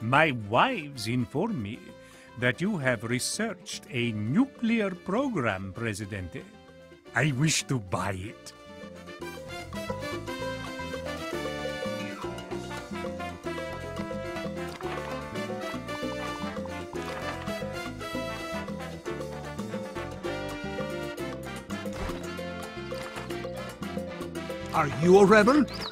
My wives inform me that you have researched a nuclear program, Presidente. I wish to buy it. Are you a rebel?